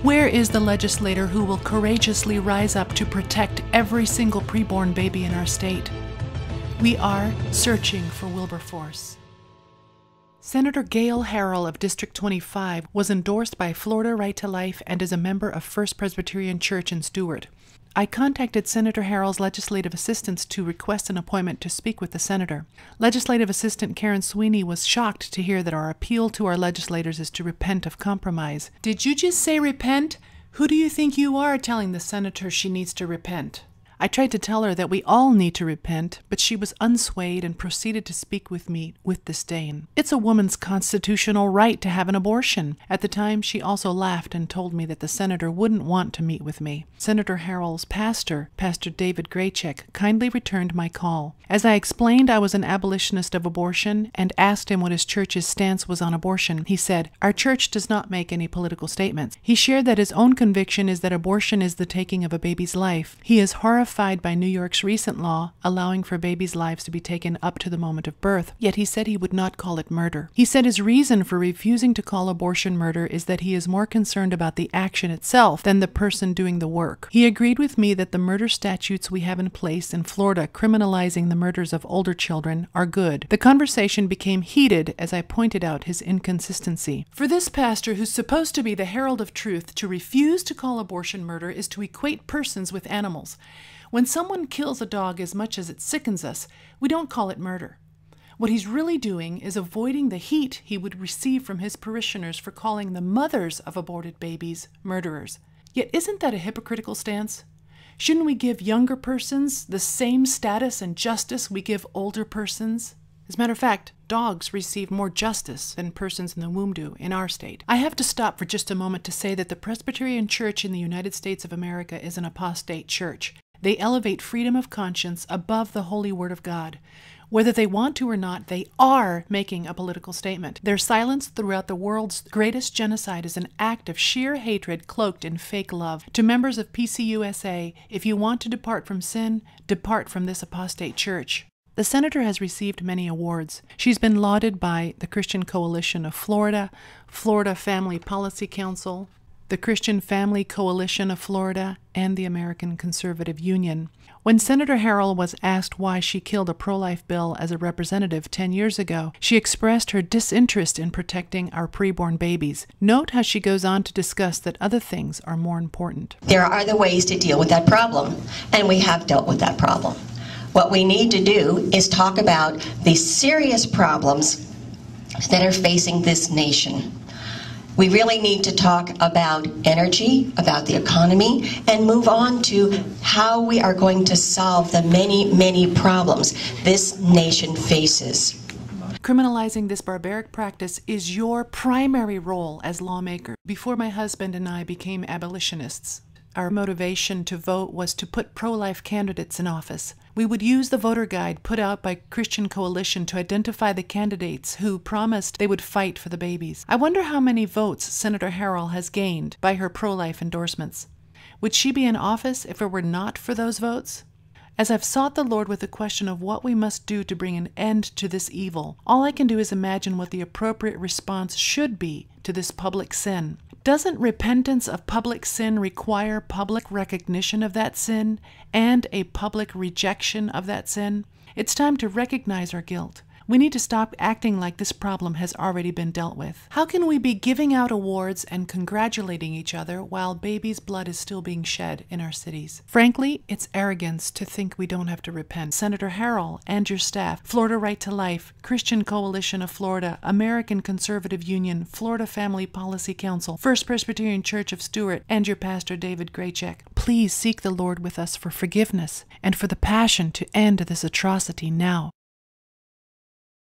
Where is the legislator who will courageously rise up to protect every single preborn baby in our state? We are searching for Wilberforce. Senator Gayle Harrell of District 25 was endorsed by Florida Right to Life and is a member of First Presbyterian Church in Stuart. I contacted Senator Harrell's legislative assistants to request an appointment to speak with the senator. Legislative Assistant Karen Sweeney was shocked to hear that our appeal to our legislators is to repent of compromise. Did you just say repent? Who do you think you are telling the senator she needs to repent? I tried to tell her that we all need to repent, but she was unswayed and proceeded to speak with me with disdain. It's a woman's constitutional right to have an abortion. At the time, she also laughed and told me that the senator wouldn't want to meet with me. Senator Harrell's pastor, Pastor David Graycheck, kindly returned my call. As I explained I was an abolitionist of abortion and asked him what his church's stance was on abortion, he said, "Our church does not make any political statements." He shared that his own conviction is that abortion is the taking of a baby's life. He is horrified by New York's recent law allowing for babies' lives to be taken up to the moment of birth, yet he said he would not call it murder. He said his reason for refusing to call abortion murder is that he is more concerned about the action itself than the person doing the work. He agreed with me that the murder statutes we have in place in Florida criminalizing the murders of older children are good. The conversation became heated as I pointed out his inconsistency. For this pastor, who's supposed to be the herald of truth, to refuse to call abortion murder is to equate persons with animals. When someone kills a dog as much as it sickens us, we don't call it murder. What he's really doing is avoiding the heat he would receive from his parishioners for calling the mothers of aborted babies murderers. Yet isn't that a hypocritical stance? Shouldn't we give younger persons the same status and justice we give older persons? As a matter of fact, dogs receive more justice than persons in the womb do in our state. I have to stop for just a moment to say that the Presbyterian Church in the United States of America is an apostate church. They elevate freedom of conscience above the holy word of God. Whether they want to or not, they are making a political statement. Their silence throughout the world's greatest genocide is an act of sheer hatred cloaked in fake love. To members of PCUSA, if you want to depart from sin, depart from this apostate church. The senator has received many awards. She's been lauded by the Christian Coalition of Florida, Florida Family Policy Council, the Christian Family Coalition of Florida, and the American Conservative Union. When Senator Harrell was asked why she killed a pro-life bill as a representative 10 years ago, she expressed her disinterest in protecting our preborn babies. Note how she goes on to discuss that other things are more important. There are other ways to deal with that problem, and we have dealt with that problem. What we need to do is talk about the serious problems that are facing this nation. We really need to talk about energy, about the economy, and move on to how we are going to solve the many, many problems this nation faces. Criminalizing this barbaric practice is your primary role as lawmaker. Before my husband and I became abolitionists, our motivation to vote was to put pro-life candidates in office. We would use the voter guide put out by Christian Coalition to identify the candidates who promised they would fight for the babies. I wonder how many votes Senator Harrell has gained by her pro-life endorsements. Would she be in office if it were not for those votes? As I've sought the Lord with the question of what we must do to bring an end to this evil, all I can do is imagine what the appropriate response should be to this public sin. Doesn't repentance of public sin require public recognition of that sin and a public rejection of that sin? It's time to recognize our guilt. We need to stop acting like this problem has already been dealt with. How can we be giving out awards and congratulating each other while babies' blood is still being shed in our cities? Frankly, it's arrogance to think we don't have to repent. Senator Harrell and your staff, Florida Right to Life, Christian Coalition of Florida, American Conservative Union, Florida Family Policy Council, First Presbyterian Church of Stuart, and your pastor David Graycheck, please seek the Lord with us for forgiveness and for the passion to end this atrocity now.